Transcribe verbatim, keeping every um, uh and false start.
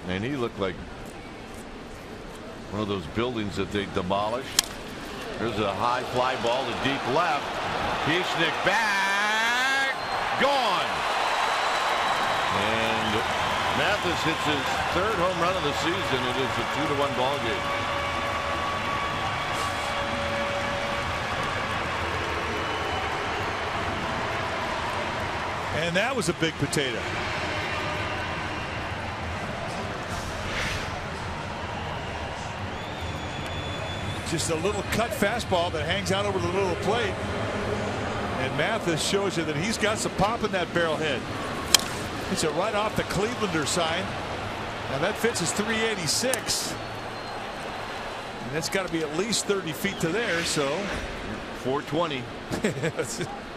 And he looked like one of those buildings that they demolished. There's a high fly ball to deep left. Kieschnick back, gone. And Mathis hits his third home run of the season. It is a two to one ball game. And that was a big potato. Just a little cut fastball that hangs out over the little plate. And Mathis shows you that he's got some pop in that barrel head. It's it right off the Clevelander sign. Now that fits his three eighty-six. And that's got to be at least thirty feet to there. So four twenty.